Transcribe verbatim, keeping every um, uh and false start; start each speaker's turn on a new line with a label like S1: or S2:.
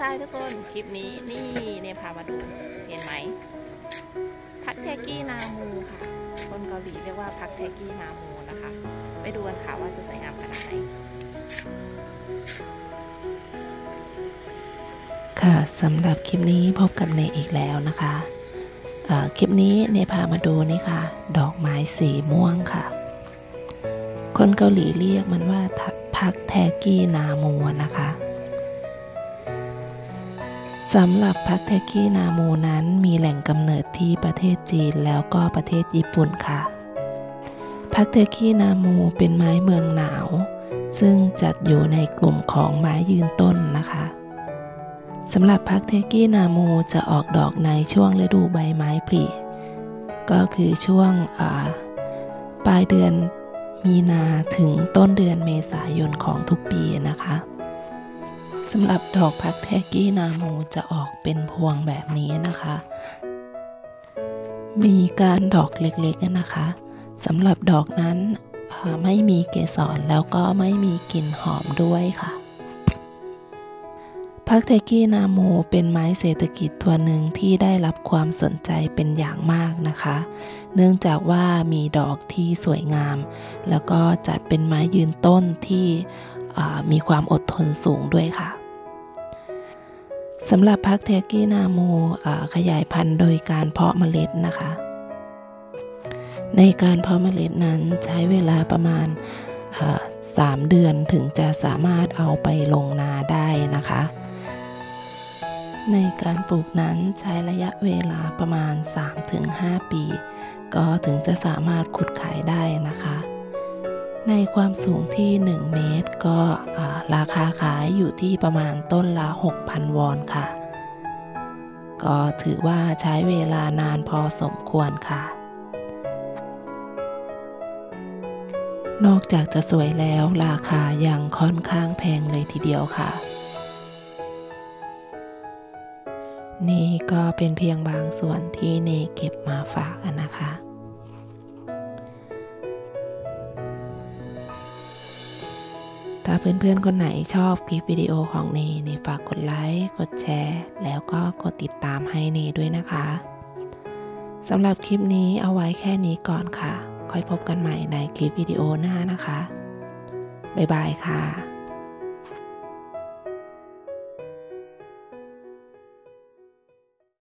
S1: ทายทุกคนคลิปนี้นี่เนี่ยพามาดูเห็นไหมพักแทกี้นามูค่ะคนเกาหลีเรียกว่าพักแทกี้นามูนะคะไปดูกันค่ะว่าจะสวยงามขนาดไหน
S2: ค่ะสำหรับคลิปนี้พบกับเนอีกแล้วนะคะคลิปนี้เนพามาดูนี่ค่ะดอกไม้สีม่วงค่ะคนเกาหลีเรียกมันว่าพักแทกี้นามูนะคะสำหรับพักแทกี้นามูนั้นมีแหล่งกำเนิดที่ประเทศจีนแล้วก็ประเทศญี่ปุ่นค่ะพักแทกี้นามูเป็นไม้เมืองหนาวซึ่งจัดอยู่ในกลุ่มของไม้ยืนต้นนะคะสำหรับพักแทกี้นามูจะออกดอกในช่วงฤดูใบไม้ผลิก็คือช่วงปลายเดือนมีนาถึงต้นเดือนเมษายนของทุกปีนะคะสำหรับดอกพักแทกี้นามูจะออกเป็นพวงแบบนี้นะคะมีการดอกเล็กๆนะคะสำหรับดอกนั้นไม่มีเกสรแล้วก็ไม่มีกลิ่นหอมด้วยค่ะพักแทกี้นามูเป็นไม้เศรษฐกิจตัวหนึ่งที่ได้รับความสนใจเป็นอย่างมากนะคะเนื่องจากว่ามีดอกที่สวยงามแล้วก็จัดเป็นไม้ยืนต้นที่มีความอดทนสูงด้วยค่ะสำหรับพักแทกี้นามูขยายพันธุ์โดยการเพาะเมล็ดนะคะในการเพาะเมล็ดนั้นใช้เวลาประมาณสามเดือนถึงจะสามารถเอาไปลงนาได้นะคะในการปลูกนั้นใช้ระยะเวลาประมาณ สามถึงห้า ปีก็ถึงจะสามารถขุดขายได้นะคะในความสูงที่หนึ่งเมตรก็ราคาขายอยู่ที่ประมาณต้นละ หกพัน วอนค่ะก็ถือว่าใช้เวลานานพอสมควรค่ะนอกจากจะสวยแล้วราคายังค่อนข้างแพงเลยทีเดียวค่ะนี่ก็เป็นเพียงบางส่วนที่เนเก็บมาฝากกันนะคะถ้าเพื่อนๆคนไหนชอบคลิปวิดีโอของเนเนฝากกดไลค์กดแชร์แล้วก็กดติดตามให้เนด้วยนะคะสำหรับคลิปนี้เอาไว้แค่นี้ก่อนค่ะค่อยพบกันใหม่ในคลิปวิดีโอหน้านะคะบ๊ายบายค่ะ